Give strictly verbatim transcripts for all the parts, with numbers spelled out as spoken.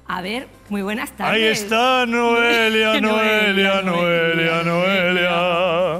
A ver, muy buenas tardes. Ahí está Noelia, Noelia, Noelia, Noelia.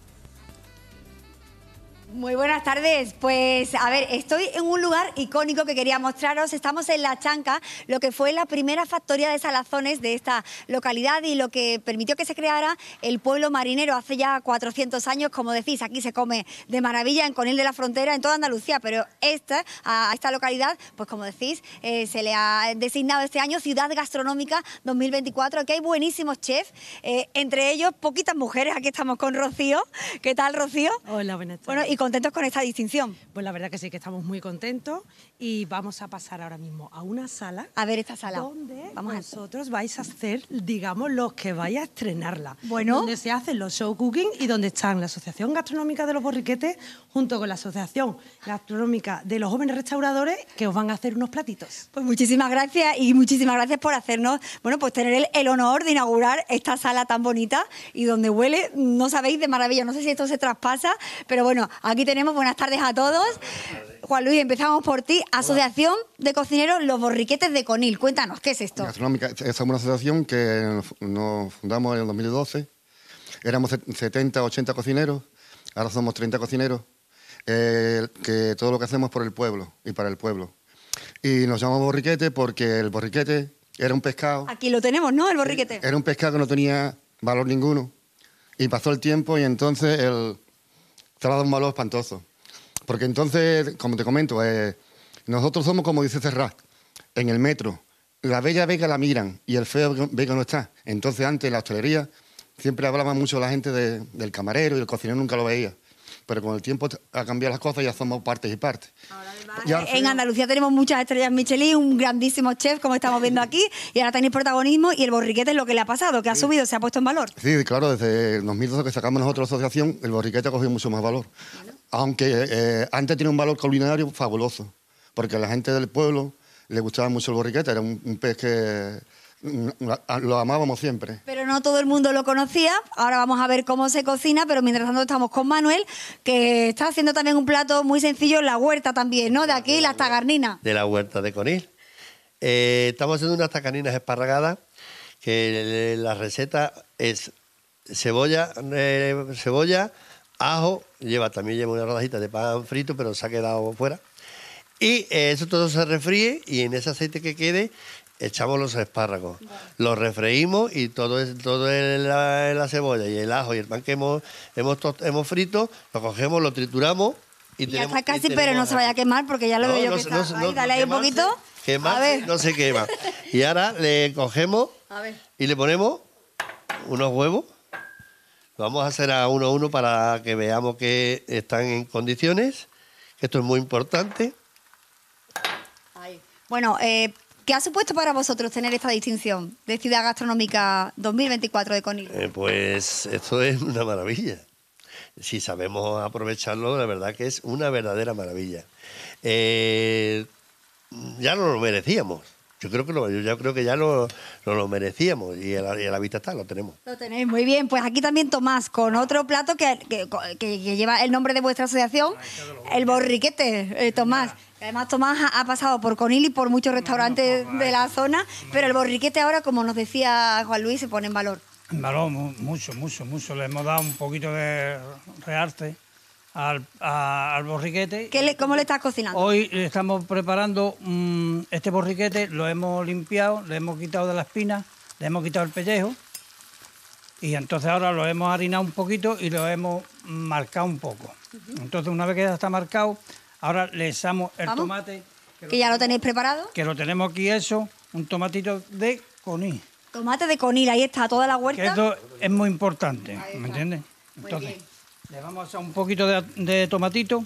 Muy buenas tardes. Pues, a ver, estoy en un lugar icónico que quería mostraros. Estamos en La Chanca, lo que fue la primera factoría de salazones de esta localidad y lo que permitió que se creara el pueblo marinero hace ya cuatrocientos años. Como decís, aquí se come de maravilla en Conil de la Frontera, en toda Andalucía, pero esta, a esta localidad, pues como decís, eh, se le ha designado este año Ciudad Gastronómica dos mil veinticuatro. Aquí hay buenísimos chefs, eh, entre ellos poquitas mujeres. Aquí estamos con Rocío. ¿Qué tal, Rocío? Hola, buenas tardes. Bueno, y contentos con esta distinción. Pues la verdad que sí, que estamos muy contentos y vamos a pasar ahora mismo a una sala. A ver esta sala. Donde vamos vosotros a... vais a hacer, digamos, los que vais a estrenarla. Bueno. Donde se hacen los show cooking y donde están la Asociación Gastronómica de los Borriquetes junto con la Asociación Gastronómica de los Jóvenes Restauradores, que os van a hacer unos platitos. Pues muchísimas gracias y muchísimas gracias por hacernos, bueno, pues tener el, el honor de inaugurar esta sala tan bonita y donde huele, no sabéis, de maravilla. No sé si esto se traspasa, pero bueno, aquí tenemos. Buenas tardes a todos. Juan Luis, empezamos por ti. Asociación de Cocineros Los Borriquetes de Conil. Cuéntanos, ¿qué es esto? Gastronómica, es una asociación que nos fundamos en el dos mil doce. Éramos setenta, ochenta cocineros, ahora somos treinta cocineros, eh, que todo lo que hacemos es por el pueblo y para el pueblo. Y nos llamamos borriquete porque el borriquete era un pescado... Aquí lo tenemos, ¿no? El borriquete. Era un pescado que no tenía valor ninguno. Y pasó el tiempo y entonces el... se ha dado un valor espantoso. Porque entonces, como te comento, eh, nosotros somos como dice Serrat, en el metro. La bella ve que la miran y el feo ve que no está. Entonces antes en la hostelería siempre hablaba mucho la gente de, del camarero y el cocinero nunca lo veía. Pero con el tiempo ha cambiado las cosas y ya somos partes y partes. Ahora, además, en Andalucía tenemos muchas estrellas Michelin, un grandísimo chef, como estamos viendo aquí, y ahora tenéis protagonismo y el borriquete es lo que le ha pasado, que ha subido, se ha puesto en valor. Sí, claro, desde el dos mil doce que sacamos nosotros la asociación, el borriquete ha cogido mucho más valor. Bueno. Aunque eh, antes tenía un valor culinario fabuloso, porque a la gente del pueblo le gustaba mucho el borriquete, era un, un pez que lo amábamos siempre. Pero no todo el mundo lo conocía. Ahora vamos a ver cómo se cocina, pero mientras tanto estamos con Manuel, que está haciendo también un plato muy sencillo en la huerta también, ¿no? De aquí, las tagarninas. De la huerta de Conil. Eh, estamos haciendo unas tagarninas esparragadas, que la receta es cebolla, eh, cebolla, ajo, lleva también lleva una rodajita de pan frito, pero se ha quedado fuera. Y eh, eso todo se refríe y en ese aceite que quede echamos los espárragos, bueno. Los refreímos y todo, es, todo el, la, la cebolla y el ajo y el pan que hemos, hemos, hemos frito, lo cogemos, lo trituramos y, y ya tenemos, está casi, y pero no se vaya a quemar porque ya lo no, veo yo no, que no, está. No, ahí, dale no, ahí un poquito. Quemar, a ver. no se quema. Y ahora le cogemos a ver. Y le ponemos unos huevos. Lo vamos a hacer a uno a uno para que veamos que están en condiciones. Esto es muy importante. Ahí. Bueno, eh, ¿qué ha supuesto para vosotros tener esta distinción de Ciudad Gastronómica dos mil veinticuatro de Conil? Eh, pues esto es una maravilla. Si sabemos aprovecharlo, la verdad que es una verdadera maravilla. Eh, ya no lo merecíamos. Yo creo que lo, yo ya creo que ya lo, lo, lo merecíamos y a, la, y a la vista está, lo tenemos. Lo tenéis muy bien. Pues aquí también Tomás con otro plato que, que, que, que lleva el nombre de vuestra asociación, el borriquete, eh, Tomás. Además, Tomás ha, ha pasado por Conil y por muchos restaurantes de la zona, pero el borriquete ahora, como nos decía Juan Luis, se pone en valor. En valor, mucho, mucho, mucho. Le hemos dado un poquito de rearte al, a, al borriquete. ¿Qué le, ¿Cómo le estás cocinando? Hoy estamos preparando mmm, este borriquete, lo hemos limpiado, le hemos quitado de la espina, le hemos quitado el pellejo y entonces ahora lo hemos harinado un poquito y lo hemos marcado un poco. Uh-huh. Entonces una vez que ya está marcado, ahora le echamos el ¿Vamos? tomate. Que, ¿Que ya lo tenéis preparado? Que lo tenemos aquí hecho, un tomatito de Conil. Tomate de Conil, ahí está, toda la huerta. Que esto es muy importante, ¿me entiendes? Entonces, le vamos a echar un poquito de, de tomatito.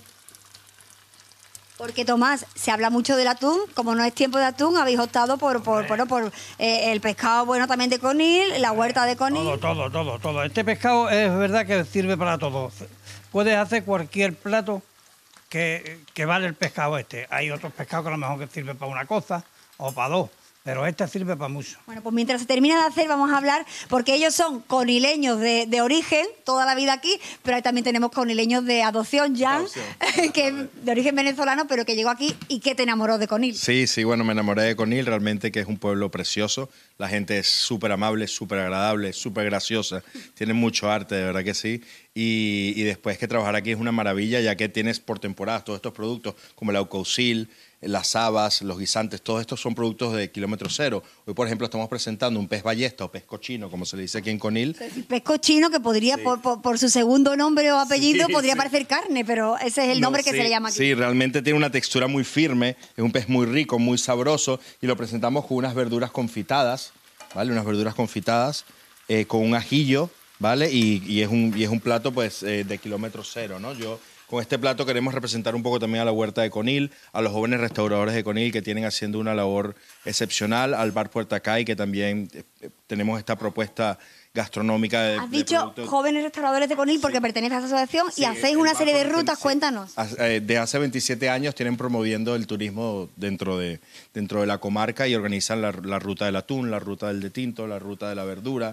Porque, Tomás, se habla mucho del atún. Como no es tiempo de atún, habéis optado por, por, bueno, por eh, el pescado bueno también de Conil, la huerta de Conil. Todo, todo, todo, todo. Este pescado es verdad que sirve para todo. Puedes hacer cualquier plato que, que vale el pescado este. Hay otros pescados que a lo mejor que sirven para una cosa o para dos. pero esta sirve para mucho. Bueno, pues mientras se termina de hacer vamos a hablar, porque ellos son conileños de, de origen, toda la vida aquí, pero ahí también tenemos conileños de adopción, Jan, que es de origen venezolano, pero que llegó aquí y que te enamoró de Conil. Sí, sí, bueno, me enamoré de Conil, realmente que es un pueblo precioso, la gente es súper amable, súper agradable, súper graciosa, tiene mucho arte, de verdad que sí, y, y después que trabajar aquí es una maravilla, ya que tienes por temporadas todos estos productos, como el Aucaucil, las habas, los guisantes, todos estos son productos de kilómetro cero. Hoy, por ejemplo, estamos presentando un pez ballesta o pez cochino, como se le dice aquí en Conil. Pez cochino, que podría, sí. por, por, por su segundo nombre o apellido, sí, podría sí. parecer carne, pero ese es el nombre no, que sí, se le llama aquí. Sí, realmente tiene una textura muy firme, es un pez muy rico, muy sabroso, y lo presentamos con unas verduras confitadas, ¿vale? Unas verduras confitadas, eh, con un ajillo, ¿vale? Y, y, es, un, y es un plato, pues, eh, de kilómetro cero, ¿no? Yo... Con este plato queremos representar un poco también a la huerta de Conil, a los jóvenes restauradores de Conil que tienen haciendo una labor excepcional, al Bar Puerta Cay, que también eh, tenemos esta propuesta gastronómica de... Has dicho de productos... jóvenes restauradores de Conil porque sí. perteneces a esa asociación sí, y hacéis una serie de rutas, sí. cuéntanos. De hace veintisiete años tienen promoviendo el turismo dentro de, dentro de la comarca y organizan la, la ruta del atún, la ruta del de tinto, la ruta de la verdura...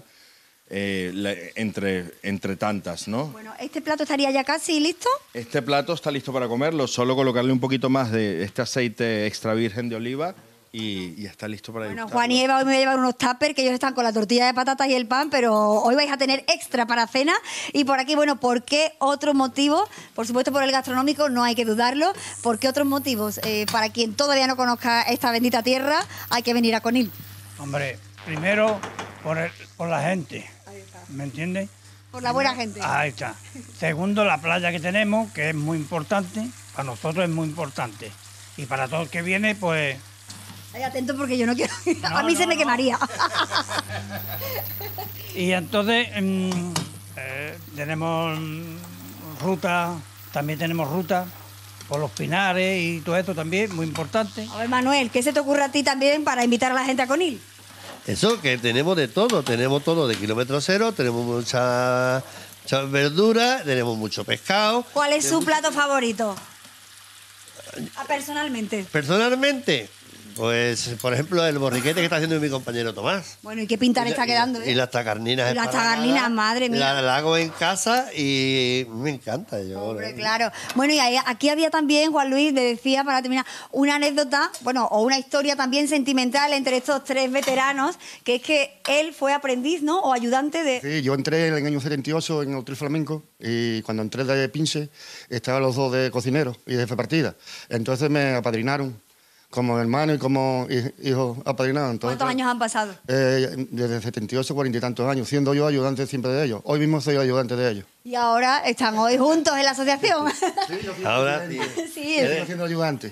Eh, la, entre, entre tantas, ¿no? Bueno, ¿este plato estaría ya casi listo? Este plato está listo para comerlo, solo colocarle un poquito más de este aceite extra virgen de oliva y, y está listo para Bueno, Juan y Eva hoy me voy a llevar unos tuppers, que ellos están con la tortilla de patatas y el pan, pero hoy vais a tener extra para cena. Y por aquí, bueno, ¿por qué otro motivo? Por supuesto por el gastronómico, no hay que dudarlo. ¿Por qué otros motivos? Eh, para quien todavía no conozca esta bendita tierra, hay que venir a Conil. Hombre, primero por, el, por la gente. ¿Me entiendes? Por la buena gente. Ahí está. Segundo, la playa que tenemos, que es muy importante. Para nosotros es muy importante. Y para todo el que viene, pues... Ay, atento porque yo no quiero... No, a mí no, se me no. quemaría. Y entonces mmm, eh, tenemos ruta, también tenemos ruta por los pinares y todo esto también, muy importante. A ver, Manuel, ¿qué se te ocurre a ti también para invitar a la gente a Conil? Eso, que tenemos de todo, tenemos todo de kilómetro cero, tenemos mucha, mucha verdura, tenemos mucho pescado. ¿Cuál es su plato favorito? Ah, personalmente. Personalmente, pues, por ejemplo, el borriquete que está haciendo mi compañero Tomás. Bueno, ¿y qué pinta le está quedando? Y, eh? y las tagarninas. Y las tagarninas, madre mía. La, la hago en casa y me encanta. Yo, Hombre, ¿no? claro. Bueno, y ahí, aquí había también, Juan Luis, me decía, para terminar, una anécdota, bueno, o una historia también sentimental entre estos tres veteranos, que es que él fue aprendiz, ¿no? O ayudante de... Sí, yo entré en el año setenta y ocho en el Hotel Flamenco y cuando entré de Pinche estaban los dos de cocineros y de jefe partida. Entonces me apadrinaron como hermano y como hijo apadrinado. Entonces, ¿cuántos años han pasado? Eh, desde setenta y ocho, cuarenta y tantos años, siendo yo ayudante siempre de ellos. Hoy mismo soy ayudante de ellos. Y ahora están hoy juntos en la asociación. Sí, yo fui ahora sí, sí, estoy siendo ayudante.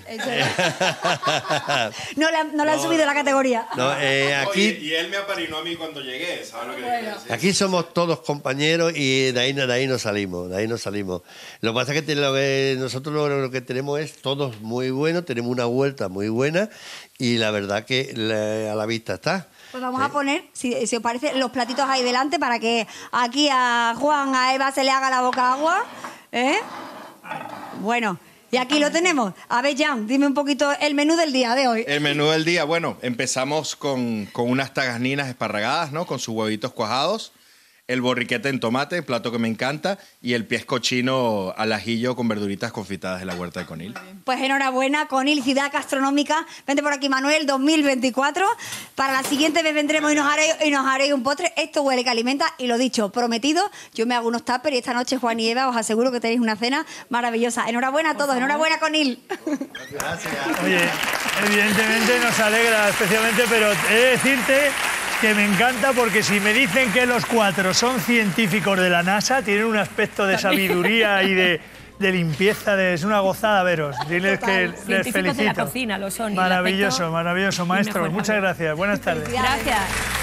No le han, no le han No, subido la categoría. No, eh, aquí, Oye, y él me apadrinó a mí cuando llegué, ¿sabes lo que Bueno. quiero decir? aquí somos todos compañeros y de ahí, de ahí no salimos, de ahí no salimos. Lo que pasa es que, lo que nosotros lo, lo que tenemos es todos muy buenos, tenemos una vuelta muy buena y la verdad que la, a la vista está. Pues vamos a poner, si, si os parece, los platitos ahí delante para que aquí a Juan, a Eva se le haga la boca agua. ¿Eh? Bueno, y aquí lo tenemos. A ver, Jan, dime un poquito el menú del día de hoy. El menú del día, bueno, empezamos con, con unas tagasninas esparragadas, ¿no? Con sus huevitos cuajados, el borriquete en tomate, plato que me encanta, y el pies cochino al ajillo con verduritas confitadas de la huerta de Conil. Pues enhorabuena, Conil, ciudad gastronómica. Vente por aquí, Manuel, dos mil veinticuatro. Para la siguiente vez vendremos y nos haréis, y nos haréis un postre. Esto huele que alimenta y lo dicho, prometido, yo me hago unos tuppers y esta noche, Juan y Eva, os aseguro que tenéis una cena maravillosa. Enhorabuena a todos, enhorabuena, Conil. Gracias. Oye, evidentemente nos alegra especialmente, pero he de decirte que me encanta porque si me dicen que los cuatro son científicos de la NASA, tienen un aspecto de sabiduría y de, de limpieza, de, es una gozada veros. Diles Total. que les Científicos felicito. de la cocina lo son. y el Maravilloso, aspecto maravilloso, maestro. inmejorable. Muchas gracias. Buenas tardes. Gracias.